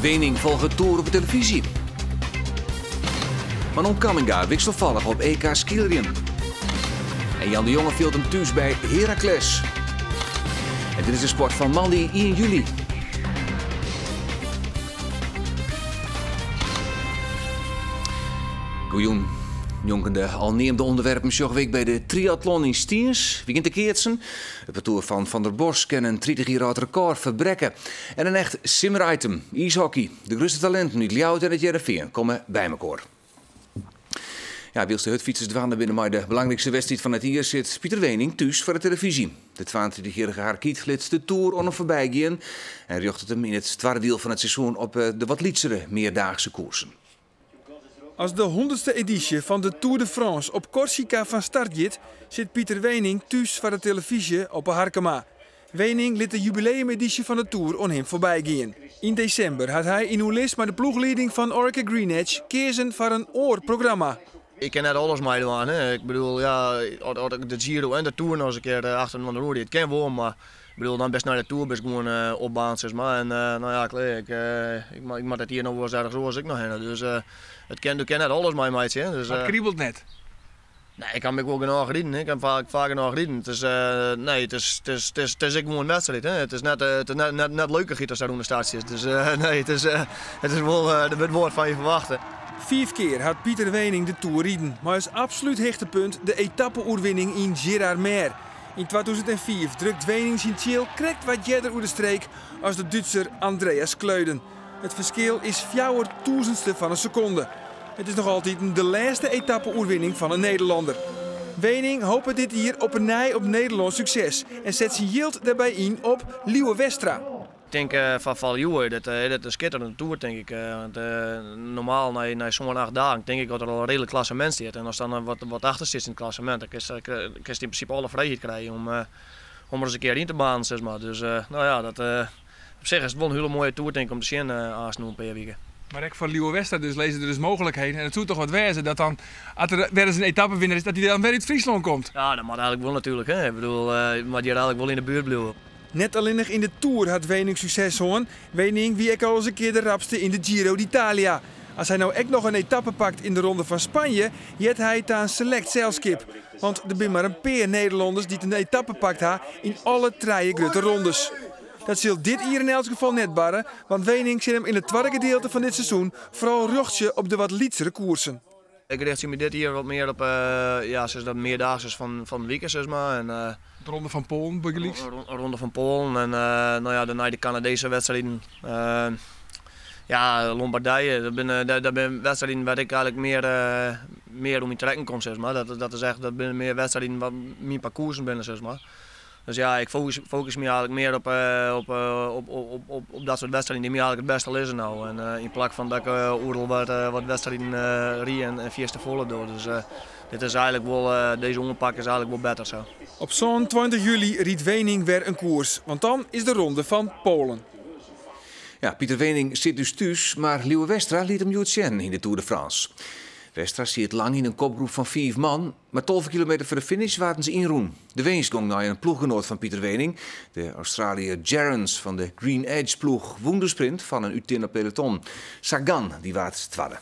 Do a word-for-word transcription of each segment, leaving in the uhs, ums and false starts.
Wening volgt de Tour op de televisie. Manon Kamminga wisselvallig op E K skileriën. En Jan de Jonge viel hem thuis bij Heracles. En dit is de sport van Mandy in juli. Goeien. Jonkende al neemde onderwerpen zo'n week bij de triathlon in Stiens. Wie kent de Keertsen? Het parcours van Van der Bos kan een dertig jaar oud record verbrekken. En een echt simmer-item, ijshockey. De grootste talenten uit Ljouwt en het Jereveen komen bij elkaar. Ja, wilste hutfietsers dwalen binnen maar de belangrijkste wedstrijd van het jaar zit Pieter Wening thuis voor de televisie. De tweeëntwintigjarige Harkiet liet de Tour onder voorbij gaan en richt het hem in het tweede deel van het seizoen op de wat lietsere meerdaagse koersen. Als de honderdste editie van de Tour de France op Corsica van start gaat, zit Pieter Wening thuis voor de televisie op Harkema. Wening liet de jubileumeditie van de Tour aan hem voorbij gaan. In december had hij in Ulis met de ploegleiding van Orica Green Edge kiezen voor een oorprogramma. Ik ken net alles meedoen. Hè. Ik bedoel, ja, de Giro en de Tour nog eens een keer achter van de roer. Het ken wel, maar ik bedoel, dan best naar de Tour best gewoon uh, opbaan, zeg maar. En uh, nou ja, klaar, ik, uh, ik, ik mag het hier nog wel eens ergens zoals ik nog heen. Dus uh, het ken, ik ken net alles mee, meidje. Dus, uh, het kriebelt net. Nee, ik kan me wel genoeg rijden. Ik kan vaak, vaak genoeg rijden. Het is, uh, nee, het is, het is, het is, het is gewoon een wedstrijd. Hè. Het is net, uh, het is net, net, net leuker als daar onder de start zit. Dus uh, nee, het is, uh, het is wel uh, het woord van je verwachten. Vijf keer had Pieter Wening de Tour rijden, maar als absoluut hechtepunt de etappe-oerwinning in Gérardmer. In tweeduizend vier drukt Wening zijn chill krekt wat jeder over de streek als de Duitser Andreas Kleuden. Het verschil is vijfduizendste van een seconde. Het is nog altijd de laatste etappe-oerwinning van een Nederlander. Wening hoopt dit hier op een nij op Nederlands succes en zet zijn yield daarbij in op Liewe Westra. Ik denk uh, van Valjoe, dat, uh, dat is schitterende tour, denk ik. Uh, want, uh, normaal, na, na zo'n acht dagen, denk ik dat er al een redelijk klassement zit. En als dan uh, wat, wat achter zit in het klassement, dan kun je in principe alle vrijheid krijgen om, uh, om er eens een keer in te banen, zeg maar. Dus uh, nou ja, dat, uh, op zich is het wel een hele mooie tour, denk ik, om te zien uh, aan een paar weken. Maar ik van Liewe Westra dus lezen er dus mogelijkheden. En het zou toch wat wezen dat dan, als er weer eens een etappewinnaar is, dat hij dan weer uit Friesland komt. Ja, dat mag eigenlijk wel natuurlijk. Hè. Ik bedoel, uh, maar die eigenlijk wel in de buurt blijven. Net alleen nog in de Tour had Wening succes hoor. Wening wie ik al eens een keer de rapste in de Giro d'Italia. Als hij nou echt nog een etappe pakt in de Ronde van Spanje, jet hij het aan select zeilskip. Want er zijn maar een paar Nederlanders die een etappe pakt ha in alle drie grote rondes. Dat zult dit hier in elk geval net barren, want Wening zit hem in het tweede gedeelte van dit seizoen vooral rochtje op de wat lietsere koersen. Ik richt me dit hier wat meer op uh, ja, de meerdaagse van, van de week, zeg maar. En, uh, de Ronde van Polen, Bugelies? De Ronde van Polen en uh, nou ja, daarna de Canadese wedstrijden. Uh, ja, Lombardije, dat zijn dat, dat wedstrijden waar ik eigenlijk meer, uh, meer om in trekken kom, zeg maar. Dat, dat is echt dat zijn meer wedstrijden waar mijn parcoursen binnen, zeg maar. Dus ja, ik focus, focus me eigenlijk meer op, uh, op, uh, op, op, op, op dat soort wedstrijden die me eigenlijk het beste liggen nou. En uh, in plaats van dat ik uh, oordeel wat, uh, wat wedstrijden uh, rie en, en vierste volle door. Dus uh, dit is eigenlijk wel, uh, deze onderpak is eigenlijk wel beter zo. Op zo'n twintig juli riet Wening weer een koers, want dan is de Ronde van Polen. Ja, Pieter Wening zit dus thuis, maar Liewe Westra liet hem goed zien in de Tour de France. Westra zit lang in een kopgroep van vijf man, maar twaalf kilometer voor de finish waren ze in Roen. De winst ging naar een ploeggenoot van Pieter Wening, de Australiër Gerrans van de Green Edge ploeg won de sprint van een Utinna peloton. Sagan die waard tweede.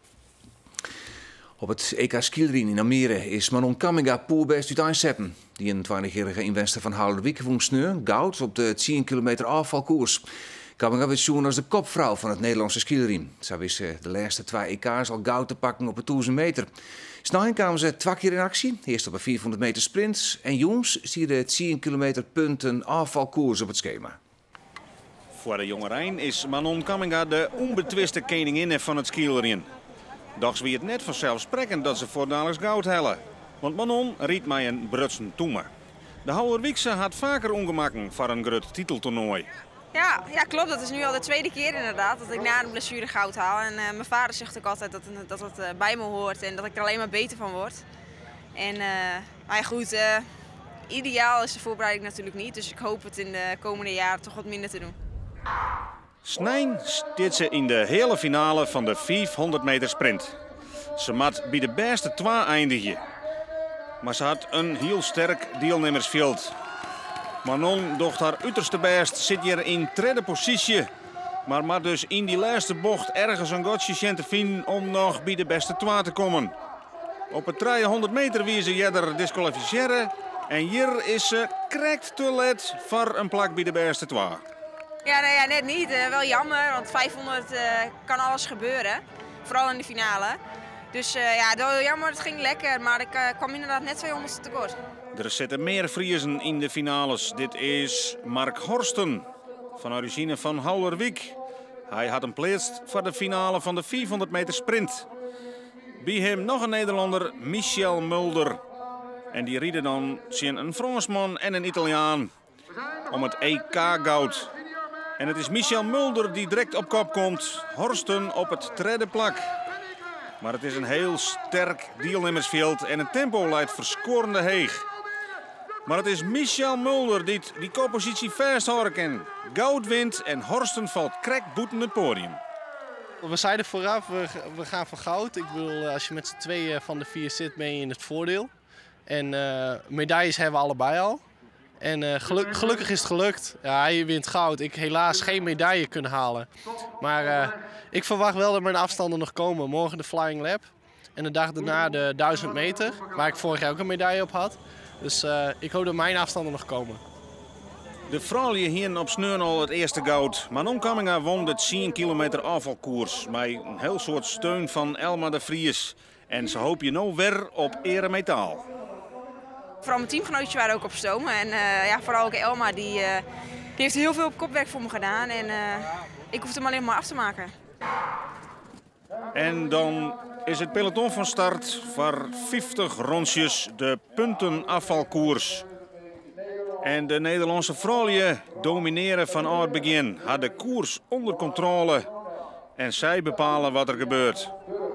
Op het E K skileriën in Almere is Manon Kamminga poolbest uit Einseppen. Die een twintigjarige inwonster van Houderwijk won sneu goud op de tien kilometer afvalkoers. Kamminga werd zoen als de kopvrouw van het Nederlandse skileriën. Ze wist de laatste twee E K's al goud te pakken op het duizend meter. Snel kwamen ze twee keer in actie. Eerst op een vierhonderd meter sprint. En jongens zie de tien kilometer punten afvalkoers op het schema. Voor de jongerijn is Manon Kamminga de onbetwiste koningin van het skileriën. Doch wie het net vanzelfsprekend dat ze voordalig goud hellen. Want Manon riet mij een brutsen toemer. De Houderwijkse had vaker ongemakken voor een groot titeltoernooi. Ja, ja, klopt. Dat is nu al de tweede keer inderdaad dat ik na een blessure goud haal. En uh, mijn vader zegt ook altijd dat, dat het uh, bij me hoort en dat ik er alleen maar beter van word. En uh, maar ja, goed, uh, ideaal is de voorbereiding natuurlijk niet. Dus ik hoop het in de komende jaren toch wat minder te doen. Snijn stiet ze in de hele finale van de vierhonderd meter sprint. Ze mat bij de beste twee eindigen. Maar ze had een heel sterk deelnemersveld. Manon docht haar uiterste best, zit hier in tweede positie. Maar maar dus in die laatste bocht ergens een godsje te vinden om nog bij de beste twee te komen. Op het driehonderd meter wie ze jeder disqualificeren. En hier is ze correct te let voor een plak bij de beste twee. Ja, nou ja, net niet. Uh, wel jammer, want vijfhonderd uh, kan alles gebeuren. Vooral in de finale. Dus uh, ja, wel jammer, het ging lekker, maar ik uh, kwam inderdaad net tweehonderd tekort. Er zitten meer Friezen in de finales. Dit is Mark Horsten van origine van Houwerwijk. Hij had een plaats voor de finale van de vierhonderd meter sprint. Bij hem nog een Nederlander, Michel Mulder. En die rieden dan zien een Fransman en een Italiaan om het E K-goud. En het is Michel Mulder die direct op kop komt. Horsten op het derde plak. Maar het is een heel sterk deelnemersveld en het tempo leidt verscorende heeg. Maar het is Michel Mulder die die koppositie vasthouden kan. Goud wint en Horsten valt krek boeten het podium. We zeiden vooraf, we, we gaan voor goud. Ik bedoel, als je met z'n tweeën van de vier zit, ben je in het voordeel. En uh, medailles hebben we allebei al. En uh, geluk, gelukkig is het gelukt. Ja, hij wint goud. Ik helaas geen medaille kunnen halen. Maar uh, ik verwacht wel dat mijn afstanden nog komen. Morgen de Flying Lap. En de dag daarna de duizend meter. Waar ik vorig jaar ook een medaille op had. Dus uh, ik hoop dat mijn afstanden nog komen. De vrouwen hier op Sneurnal het eerste goud. Manon Kamminga won de tien kilometer afvalkoers. Met een heel soort steun van Elma de Vries. En ze hoop je nou weer op eremetaal. Vooral mijn teamgenootjes waren ook op stoom. En uh, ja, vooral ook Elma, die, uh, die heeft heel veel kopwerk voor me gedaan. En uh, ik hoef hem alleen maar af te maken. En dan is het peloton van start voor vijftig rondjes de puntenafvalkoers. En de Nederlandse vrouwen domineren van oud begin. Hadden de koers onder controle. En zij bepalen wat er gebeurt.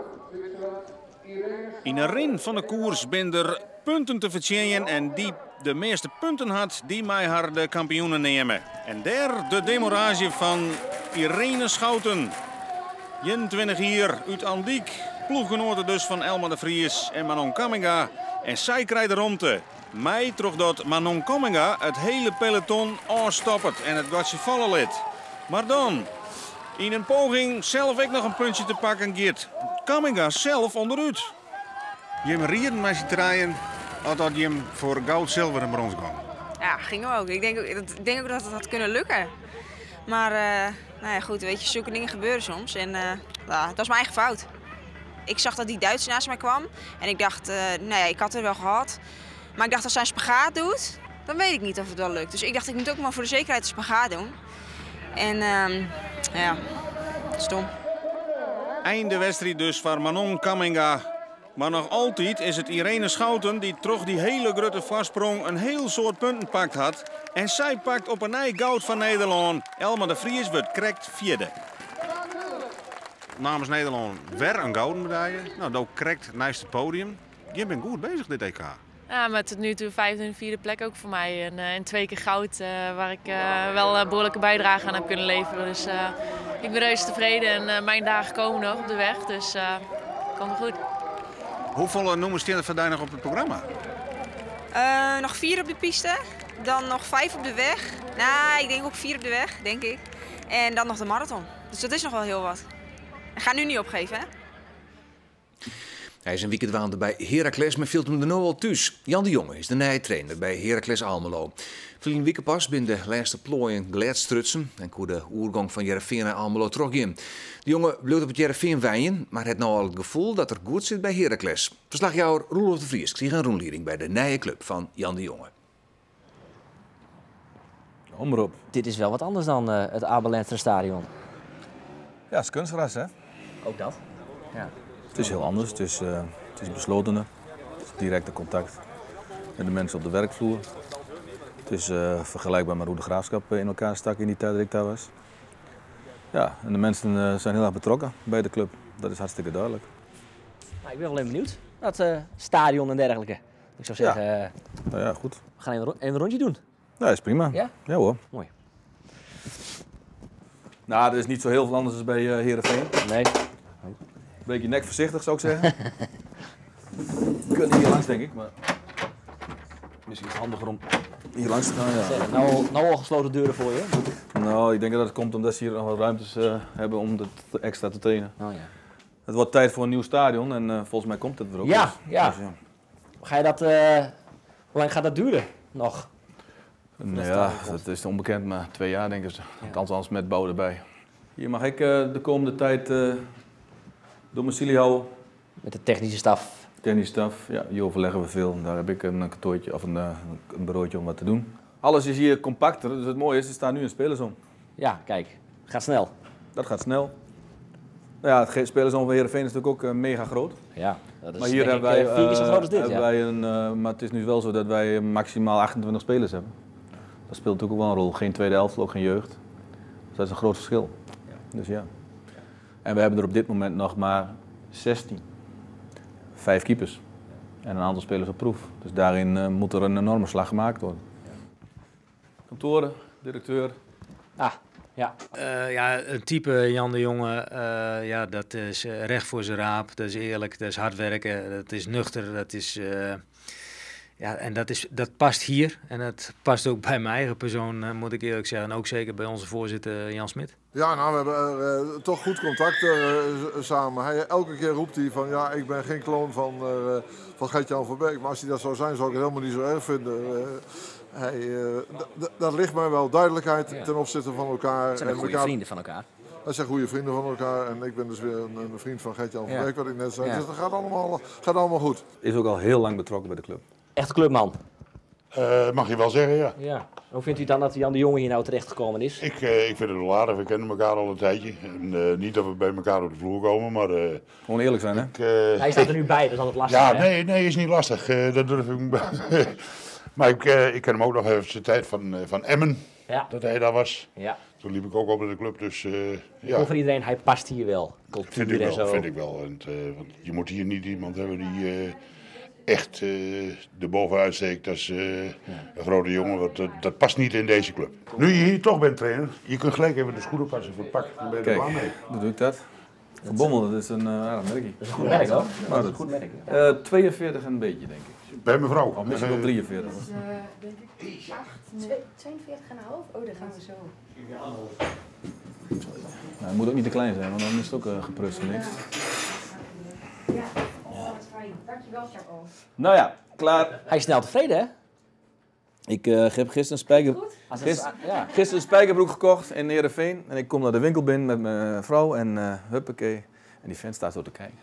In een rin van de koers ben er punten te verdienen. En die de meeste punten had, die mij haar de kampioenen nemen. En daar de demorage van Irene Schouten. eenentwintig hier uit Andiek. Ploeggenoten dus van Elma de Vries en Manon Kamminga. En zij krijgt de romte. Mij trof dat Manon Kamminga het hele peloton aanstoppert en het gatje vallen liet. Maar dan, in een poging zelf ik nog een puntje te pakken, Geert. Kamminga zelf onderuit. Je rieden met z'n draaien, dat je hem voor goud, zilver en brons kwam. Ja, ging ook. Ik denk ook, ik denk ook dat het had kunnen lukken. Maar uh, nou ja, goed, weet je, zulke dingen gebeuren soms. En uh, nou, dat was mijn eigen fout. Ik zag dat die Duitser naast mij kwam. En ik dacht, uh, nou ja, ik had het wel gehad. Maar ik dacht, als hij een spagaat doet, dan weet ik niet of het wel lukt. Dus ik dacht, ik moet ook maar voor de zekerheid een spagaat doen. En uh, ja, stom. Einde wedstrijd dus voor Manon Kamminga. Maar nog altijd is het Irene Schouten die toch die hele grote vastsprong een heel soort punten pakt had. En zij pakt op een nij goud van Nederland. Elma de Vries wordt correct vierde. Namens Nederland weer een gouden medaille. Nou, dat correct naast het podium. Je bent goed bezig dit E K. Ja, met tot nu toe vijfde en vierde plek ook voor mij. En, uh, en twee keer goud, uh, waar ik uh, wel een behoorlijke bijdrage aan heb kunnen leveren. Dus uh, ik ben reuze tevreden en uh, mijn dagen komen nog op de weg. Dus uh, komt goed. Hoeveel nummers staan er vandaag nog op het programma? Uh, nog vier op de piste, dan nog vijf op de weg. Nou, ik denk ook vier op de weg, denk ik. En dan nog de marathon. Dus dat is nog wel heel wat. Ik ga nu niet opgeven, hè? Hij is een weekend waande bij Heracles, maar viel hem de nou al thuis. Jan de Jonge is de nieuwe trainer bij Heracles Almelo. Verleden weekend pas binnen de laatste plooien gladstrutsen en kon de oergang van Heerenveen naar Almelo teruggaan. De jongen bleef op het Heerenveen wijnen, maar het nou al het gevoel dat er goed zit bij Heracles. Verslagjouwer Roelof de Vries kreeg een rondleiding bij de nieuwe club van Jan de Jonge. Omroep. Dit is wel wat anders dan uh, het Abel Lenstra Stadion. Ja, het is kunstgras, hè? Ook dat? Ja. Het is heel anders. Het is, uh, het is beslotener. Het is directe contact met de mensen op de werkvloer. Het is uh, vergelijkbaar met hoe de Graafschap in elkaar stak in die tijd dat ik daar was. Ja, en de mensen uh, zijn heel erg betrokken bij de club. Dat is hartstikke duidelijk. Nou, ik ben wel even benieuwd. Dat uh, stadion en dergelijke. Ik zou zeggen, ja. Uh, nou ja, goed. We gaan even, even een rondje doen. Ja, is prima. Ja? Ja hoor. Mooi. Nou, er is niet zo heel veel anders dan bij uh, Heerenveen. Nee. Een beetje nek voorzichtig, zou ik zeggen. We kunnen hier langs, denk ik, maar misschien is het handiger om hier langs te gaan. Ja. Zeg, nou, nou al gesloten deuren voor je? Nou, ik denk dat het komt omdat ze hier nog wat ruimtes uh, hebben om het extra te trainen. Oh, ja. Het wordt tijd voor een nieuw stadion en uh, volgens mij komt het er ook. Ja, dus, ja. Dus, ja. Ga je dat, uh, hoe lang gaat dat duren nog? Nou ja, dat is onbekend, maar twee jaar denken ze. Ja. Althans met bouw erbij. Hier mag ik uh, de komende tijd uh, domicilie houden. Met de technische staf? Technische staf, ja, hier overleggen we veel. Daar heb ik een kantoortje of een, uh, een bureautje om wat te doen. Alles is hier compacter, dus het mooie is, er staat nu een spelersom. Ja, kijk, gaat snel. Dat gaat snel. Ja, het spelersom van Heerenveen is natuurlijk ook uh, mega groot. Ja, dat is maar hier hebben wij, uh, vier keer zo groot als dit. Hebben Ja. wij een, uh, maar het is nu wel zo dat wij maximaal achtentwintig spelers hebben. Dat speelt natuurlijk ook wel een rol. Geen tweede elftal, ook geen jeugd. Dus dat is een groot verschil. Ja. Dus ja. En we hebben er op dit moment nog maar zestien. Vijf keepers. En een aantal spelers op proef. Dus daarin uh, moet er een enorme slag gemaakt worden. Kantoren, directeur. Ah, ja. Uh, ja, een type Jan de Jonge, uh, ja, dat is uh, recht voor zijn raap, dat is eerlijk, dat is hard werken, dat is nuchter, dat is... Uh, ja, en dat, is, dat past hier en dat past ook bij mijn eigen persoon, uh, moet ik eerlijk zeggen. En ook zeker bij onze voorzitter Jan Smit. Ja, nou, we hebben uh, toch goed contact uh, samen. Hij, elke keer roept hij van, ja, ik ben geen kloon van, uh, van Gert-Jan Verbeek. Maar als hij dat zou zijn, zou ik het helemaal niet zo erg vinden. Uh, hij, uh, dat ligt mij wel duidelijkheid ja. ten opzichte van elkaar. Dat zijn en goede elkaar, vrienden van elkaar. Dat zijn goede vrienden van elkaar. En ik ben dus weer een, een vriend van Gert-Jan ja. Verbeek, wat ik net zei. Ja. Dus dat gaat allemaal, gaat allemaal goed. Is ook al heel lang betrokken bij de club. Echte clubman. Uh, mag je wel zeggen, ja. ja. Hoe vindt u dan dat Jan de Jonge hier nou terecht gekomen is? Ik, uh, ik vind het wel aardig. We kennen elkaar al een tijdje. En, uh, niet dat we bij elkaar op de vloer komen, maar... Uh, Gewoon eerlijk zijn, hè? Ik, uh, Hij staat er nu bij, dat is altijd lastig, Ja, hè? nee, nee, is niet lastig. Uh, dat durf ik Maar ik, uh, ik ken hem ook nog even zijn tijd van, uh, van Emmen, ja. dat hij daar was. Ja. Toen liep ik ook op in de club, dus uh, ja. Voor iedereen, hij past hier wel. Cultuur vind ik wel, en zo. vind ik wel. En, uh, want je moet hier niet iemand hebben die... Uh, echt uh, er bovenuit steekt als uh, ja. een grote jongen. Want dat, dat past niet in deze club. Nu je hier toch bent trainer, je kunt gelijk even de schoenen passen voor het pak. Dan ben je er klaar mee. Hoe doe ik dat? Van Bommel, dat is een uh, aardig merkje. Dat is een goed merk hoor. Ja, dat is een goed merk. Uh, tweeënveertig en een beetje, denk ik. Bij mevrouw. Of misschien wel drieënveertig. Dat is uh, denk ik tweeënveertig en een half. Oh, dat gaan we zo. Nou, het moet ook niet te klein zijn, want dan is het ook uh, geprust van niks. Ja. Dankjewel, Chaco. Nou ja, klaar. Hij is snel tevreden, hè? Ik uh, heb gisteren een, spijker... Gister... ja. gisteren een spijkerbroek gekocht in Heerenveen. En ik kom naar de winkel binnen met mijn vrouw en uh, huppakee. En die vent staat zo te kijken.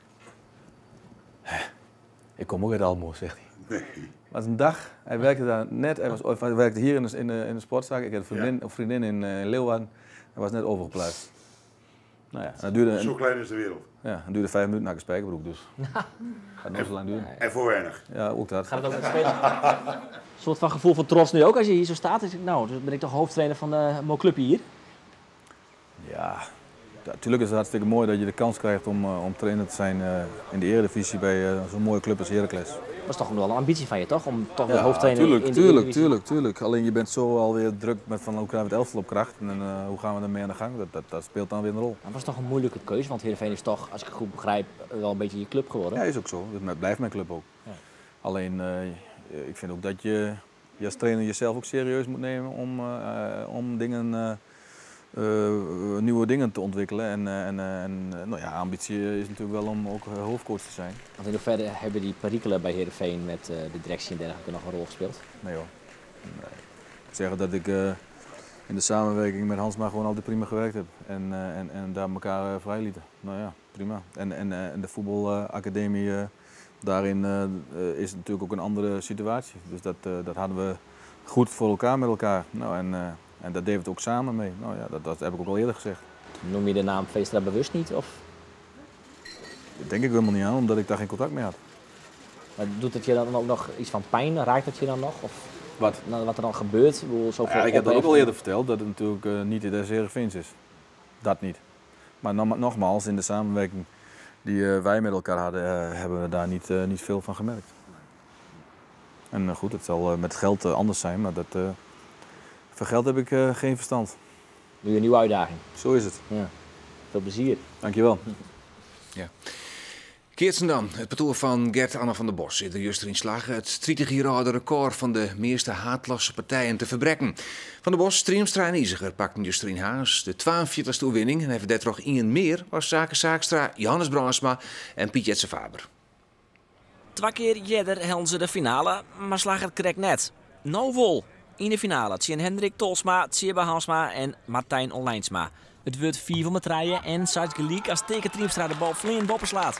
Ik kom ook uit Almelo, zegt hij. Nee. Het was een dag. Hij werkte daar net. Hij, was, hij werkte hier in de, in de, in de sportzaak. Ik had een vriendin, ja. vriendin in, uh, in Leeuwarden. Hij was net overgeplaatst. Nou ja, dat duurde, zo klein is de wereld. Ja, het duurde vijf minuten naar een spijkerbroek, dus. Gaat nog zo lang duren. En voor weinig. Ja, ook dat. Gaat het ook met spelen? Een soort van gevoel van trots nu ook als je hier zo staat. Dus, nou, dan ben ik toch hoofdtrainer van de mooie club hier. Ja, natuurlijk is het hartstikke mooi dat je de kans krijgt om, uh, om trainer te zijn uh, in de Eredivisie bij uh, zo'n mooie club als Heracles. Dat is toch wel een ambitie van je, toch? Om toch weer ja, hoofdtrainer tuurlijk, in de tuurlijk, Eredivisie. tuurlijk, tuurlijk. Alleen je bent zo alweer druk met van hoe krijgen we het elftal op kracht en uh, hoe gaan we ermee aan de gang. Dat, dat, dat speelt dan weer een rol. Dat was toch een moeilijke keuze, want Heerenveen is toch, als ik het goed begrijp, wel een beetje je club geworden. Ja, is ook zo. Het blijft mijn club ook. Ja. Alleen, uh, ik vind ook dat je, je als trainer jezelf ook serieus moet nemen om, uh, om dingen... Uh, Uh, nieuwe dingen te ontwikkelen. En, uh, en, uh, en uh, nou ja, ambitie is natuurlijk wel om ook uh, hoofdcoach te zijn. Want in hoeverre hebben die perikelen bij Heerenveen met uh, de directie en dergelijke nog een rol gespeeld? Nee hoor. Nee. Ik moet zeggen dat ik uh, in de samenwerking met Hansma gewoon altijd prima gewerkt heb. En, uh, en, en daar elkaar uh, vrij lieten. Nou ja, prima. En, en, uh, en de voetbalacademie, uh, daarin uh, uh, is het natuurlijk ook een andere situatie. Dus dat, uh, dat hadden we goed voor elkaar met elkaar. Nou, en, uh, En dat deden we het ook samen mee. Nou ja, dat, dat heb ik ook al eerder gezegd. Noem je de naam Veenstra bewust niet? Of? Dat denk ik helemaal niet aan, omdat ik daar geen contact mee had. Maar doet het je dan ook nog iets van pijn? Raakt het je dan nog? Of wat? Wat er dan gebeurt? Ik, bedoel, ja, ik heb dat ook al eerder verteld, dat het natuurlijk uh, niet de Heerenveens is. Dat niet. Maar nogmaals, in de samenwerking die uh, wij met elkaar hadden, uh, hebben we daar niet, uh, niet veel van gemerkt. En uh, goed, het zal uh, met geld uh, anders zijn, maar dat... Uh, Van geld heb ik uh, geen verstand. Nu een nieuwe uitdaging. Zo is het. Ja. Veel plezier. Dankjewel. Ja. Keertsen dan, het parcours van Gert Anna van der Bos in de juster in slag het dertig jaar record van de meeste haatlosse partijen te verbrekken. Van der Bos, Streamstra en Iziger pakten juster in huis de tweeënveertigste oorwinning en hebben daar nog één meer als Zaken Saakstra, Johannes Brandsma en Piet Jetse Faber. Twee keer jeder helden ze de finale, maar slag het correct net. Nou vol in de finale zien Hendrik Tolsma, Thierba Hansma en Martijn Onlijnsma. Het wordt vier van de rijden en Said gelijk als teken Triemstra de bal vliegend boppen slaat.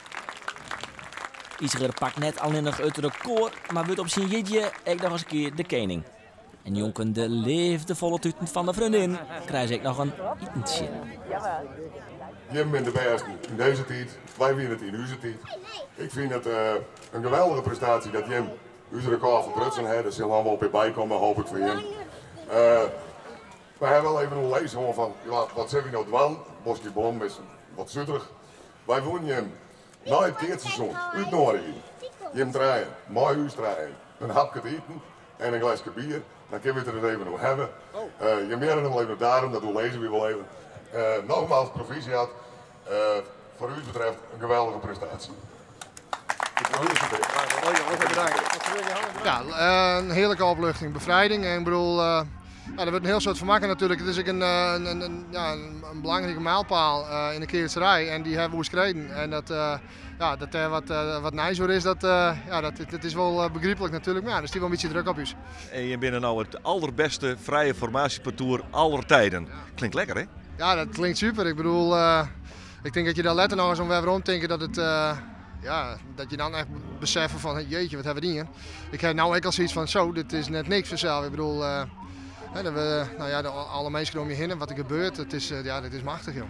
Iziger pakt net alleen nog het record, maar wordt op zijn jidje ook nog eens een keer de koning. En jonken de liefdevolle tuten van de vriendin krijgt ik nog een etentje. Jim bent de beste in deze tijd, wij winnen het in onze tijd. Ik vind het uh, een geweldige prestatie dat Jim onze record verprutsen heeft. Er zal allemaal op je bijkomen, hoop ik voor Jim. Uh, we hebben wel even een lezen van, ja, wat zeg je nou dwan? Bosje Blom is wat zutterig. Wij wonen Jim na het keertseizoen uitnodigen. Jim draaien, mooi huis draaien, een hapje te eten en een glaasje bier. Dan kunnen we het er even nog hebben. Uh, je meer nog even daarom, dat we lezen we wel even. Uh, nogmaals proficiat. Uh, voor u betreft een geweldige prestatie. Ja, uh, een heerlijke opluchting, bevrijding. En ik bedoel, uh, ja, er wordt een heel soort van maken natuurlijk. Het is ook een, een, een, een, ja, een, een belangrijke mijlpaal uh, in de keertserij en die hebben we gestreden. En dat, uh, ja, dat er wat, uh, wat nicer is, dat, uh, ja, dat, dat is wel uh, begrijpelijk natuurlijk. Maar ja, er is wel een beetje druk op u. En je bent nou het allerbeste vrije formatieparcours aller tijden. Klinkt lekker, hè? Ja, dat klinkt super. Ik bedoel, uh, ik denk dat je daar letter nog eens om weer ronddenken dat het, uh, ja, dat je dan echt moet beseffen van, jeetje, wat hebben we hier? Ik heb nou ook al zoiets van, zo, dit is net niks vanzelf. Ik bedoel, uh, hè, dat we, nou ja, de, alle mensen om je heen en wat er gebeurt, het is, uh, ja, dit is machtig, joh.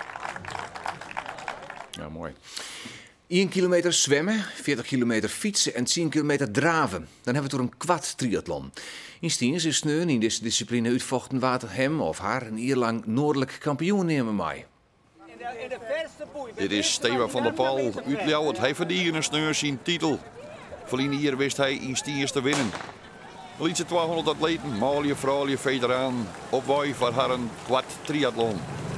Ja, mooi. één kilometer zwemmen, veertig kilometer fietsen en tien kilometer draven. Dan hebben we door een kwad triathlon. In Stiens is Sneun in deze discipline uitvochten water hem of haar een jaar lang noordelijk kampioen nemen mij. Dit is Steven van der Paal. Uit Ljouwert. Hij verdient een Sneur zijn titel. Verleden hier wist hij in Stiens te winnen. De lietse tweehonderd atleten, maalje, vrouwje, veteraan, op wij voor haar een kwad triathlon.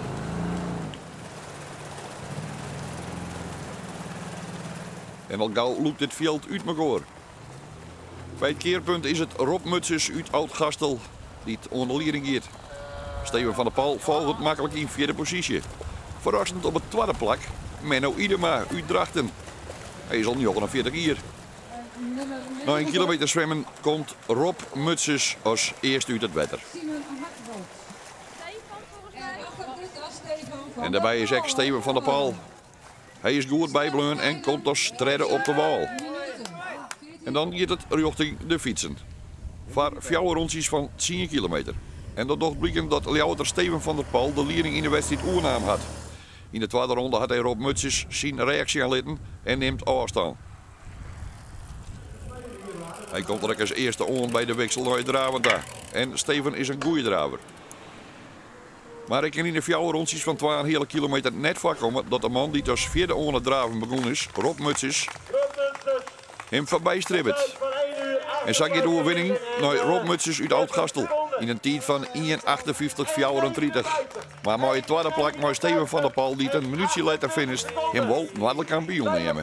En al gauw loopt dit veld uit elkaar. Bij het keerpunt is het Rob Mutsers uit Oud-Gastel die het onderliering gaat. Steven van der Paal valt het makkelijk in vierde positie. Verrassend op het tweede plak, Menno Idema uit Drachten. Hij is al negenenveertig jaar. Na een kilometer zwemmen komt Rob Mutsers als eerste uit het water. En daarbij is ook Steven van der Paal. Hij is goed bijbleun en komt als stredden op de wal. En dan gaat het richting de fietsen. Voor vier rondjes van tien kilometer. En dat nog blijkt dat Ljouwerter Steven van der Paal de leiding in de wedstrijd oernaam had. In de tweede ronde had hij Rob Mutsers zijn reactie aanlitten en neemt afstand. Hij komt er ook als eerste on bij de wissel naar Dravenda. En Steven is een goede draver. Maar ik kan in de vier rondjes van twee hele kilometer net voorkomen dat de man die als vierde onder draven begonnen is, Rob Mutsers, hem voorbij stribbert. En zag je de overwinning naar Rob Mutsers uit Oud-Gastel in een tijd van één achtenvijftig vierendertig. Maar met de tweede plak met Steven van der Paal die het een minuutje later finisht, hem wel noordelijk kampioen nemen.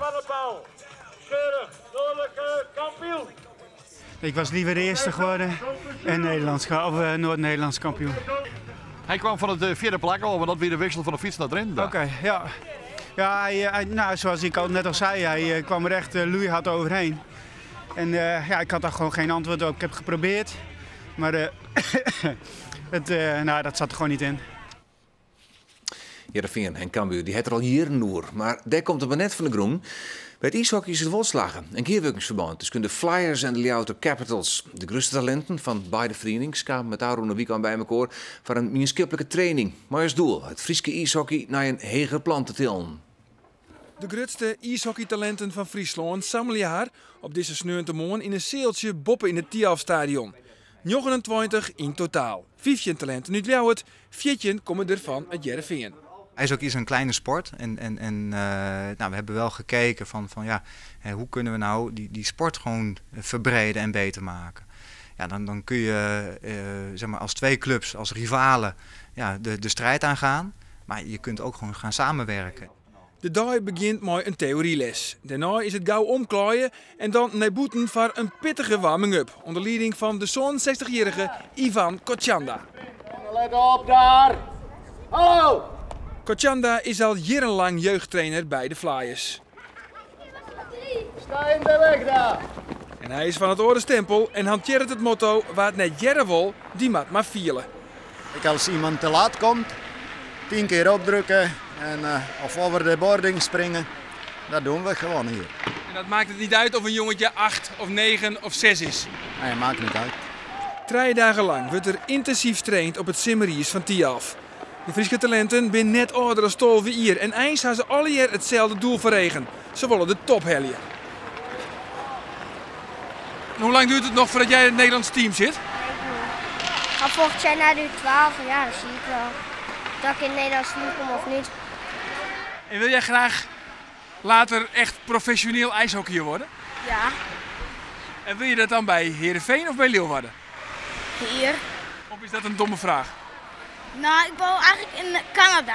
Ik was liever de eerste geworden en Nederlands, of uh, Noord-Nederlands kampioen. Hij kwam van het vierde plak al, maar dat weer de wissel van de fiets naar Drenthe. Oké, okay, ja. Ja, hij, hij, nou, zoals ik al net al zei, hij uh, kwam er echt uh, loeihard overheen. En uh, ja, ik had daar gewoon geen antwoord op. Ik heb het geprobeerd, maar uh, het, uh, nou, dat zat er gewoon niet in. Heerenveen en Cambuur, die heeft er al jaren door. Maar daar komt het maar net van de groen. Bij het ijshockey is het wolslagen, een keerwerkingsverband tussen de Flyers en de Ljouwerter Capitals. De grootste talenten van beide verenigingen kwamen met daar een weekend bij elkaar voor een meenschappelijke training. Maar als doel, het Frieske ijshockey naar een heger plan te tillen. De grootste ijshockeytalenten van Friesland samelen haar op deze sneuntemoon in een zeeltje boppen in het Tialfstadion. negenentwintig in totaal. vijftien talenten uit Ljouwert, veertien komen er van het Heerenveen. IJshockey is een kleine sport en, en, en uh, nou, we hebben wel gekeken van, van ja, hè, hoe kunnen we nou die, die sport gewoon verbreden en beter maken. Ja, dan, dan kun je uh, zeg maar als twee clubs, als rivalen, ja, de, de strijd aangaan, maar je kunt ook gewoon gaan samenwerken. De dag begint met een theorieles. Daarna is het gauw omklaaien en dan naar boeten voor een pittige warming-up. Onder leiding van de zo'n zestigjarige Ivan Kotjanda. Let op daar! Oh! Kotjanda is al jarenlang jeugdtrainer bij de Flyers. Sta in de weg daar! En hij is van het orde stempel en hanteert het motto: waar het net jerren wil, die moet maar vielen. Ik als iemand te laat komt, tien keer opdrukken en uh, of over de boarding springen, dat doen we gewoon hier. En dat maakt het niet uit of een jongetje acht of negen of zes is? Nee, maakt niet uit. Drie dagen lang wordt er intensief getraind op het Simmeries van Tialf. De Friese talenten zijn net ouder als tolve hier en eens hebben ze alle jaar hetzelfde doel verregen. Ze willen de top helien. Hoe lang duurt het nog voordat jij in het Nederlands team zit? Ga volgend jaar naar de U twaalf, ja, dan zie ik wel dat ik in het Nederlands team kom of niet. En wil jij graag later echt professioneel ijshockeyer worden? Ja. En wil je dat dan bij Heerenveen of bij Leeuwarden? Hier. Of is dat een domme vraag? Nou, ik woon eigenlijk in Canada.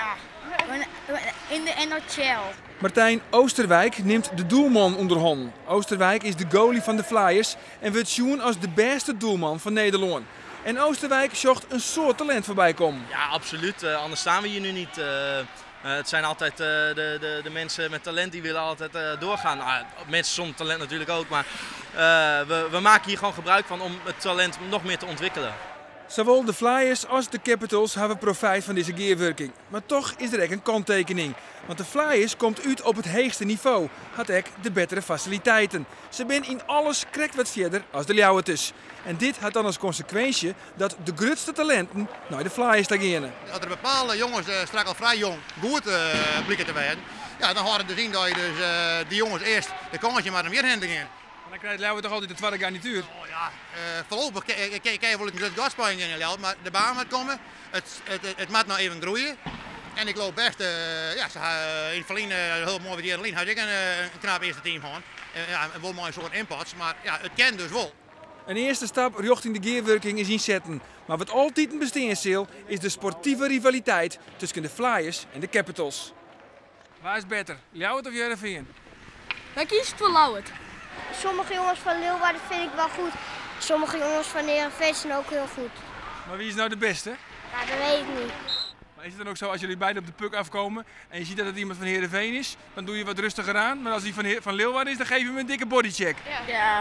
In de N H L. Martijn Oosterwijk neemt de doelman onder handen. Oosterwijk is de goalie van de Flyers en wordt zien als de beste doelman van Nederland. En Oosterwijk zocht een soort talent voorbij komen. Ja, absoluut. Uh, anders staan we hier nu niet. Uh, uh, het zijn altijd uh, de, de, de mensen met talent die willen altijd uh, doorgaan. Uh, mensen zonder talent natuurlijk ook, maar uh, we, we maken hier gewoon gebruik van om het talent nog meer te ontwikkelen. Zowel de Flyers als de Capitals hebben profijt van deze gearwerking. Maar toch is er ook een kanttekening. Want de Flyers komt uit op het hoogste niveau. Had ook de betere faciliteiten. Ze zijn in alles krekt wat verder als de Ljouwertjes. En dit had dan als consequentie dat de grootste talenten naar de Flyers gaan. Als er bepaalde jongens uh, straks al vrij jong goed uh, blikken te werden, ja, dan hadden we te zien dat je dus, uh, die jongens eerst de kans maar een weerhending in. Dan krijgt Ljouwer toch altijd de tweede garnituur? Oh ja, uh, voorlopig kan je wel een groot gasspanje in Ljouwer, maar de baan moet komen. Het, het, het, het moet nou even groeien. En ik loop best, uh, ja, ze, uh, in het verleden, uh, heel mooi met die Adeline, had ik een, uh, een knap eerste team gehad. Uh, ja, wel mooi een soort inpas, maar ja, het kent dus wel. Een eerste stap richting de gearwerking is inzetten. Maar wat altijd een bestaansdeel is de sportieve rivaliteit tussen de Flyers en de Capitals. Waar is beter, Ljouwert of Heerenveen? Wij kiezen voor Ljouwert. Sommige jongens van Leeuwarden vind ik wel goed. Sommige jongens van Heerenveen zijn ook heel goed. Maar wie is nou de beste? Ja, dat weet ik niet. Maar is het dan ook zo als jullie beiden op de puck afkomen en je ziet dat het iemand van Heerenveen is, dan doe je wat rustiger aan. Maar als hij van, Heer, van Leeuwarden is, dan geef je hem een dikke bodycheck. Ja. Ja.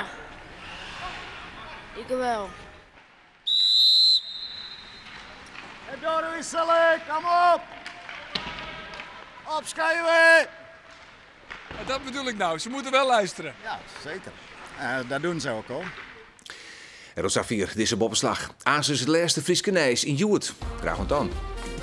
Ik wel. En door wisselen, kom op! Opschuiven! Dat bedoel ik nou, ze moeten wel luisteren. Ja, zeker. Uh, dat doen ze ook al. En Rosafir, deze boppenslag. Asus het laatste Frieske Nijs in Joet. Graag ontdaan.